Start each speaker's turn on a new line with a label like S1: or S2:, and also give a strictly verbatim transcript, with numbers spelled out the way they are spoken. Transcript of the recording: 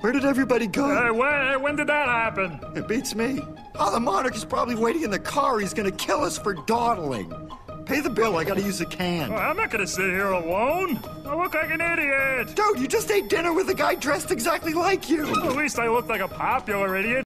S1: Where did everybody go?
S2: Uh, when, when did that happen?
S1: It beats me. Oh, the Monarch is probably waiting in the car. He's gonna kill us for dawdling. Pay the bill, I gotta use a can.
S2: Well, I'm not gonna sit here alone. I look like an idiot.
S1: Dude, you just ate dinner with a guy dressed exactly like you.
S2: Well, at least I look like a popular idiot.